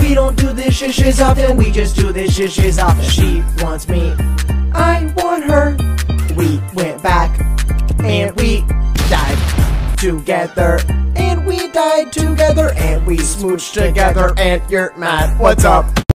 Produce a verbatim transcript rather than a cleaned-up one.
We don't do this shiz shiz often, we just do this shiz shiz often. She wants me, I want her. We went back, and we died together. And we died together, and we smooched together, and you're mad. What's up?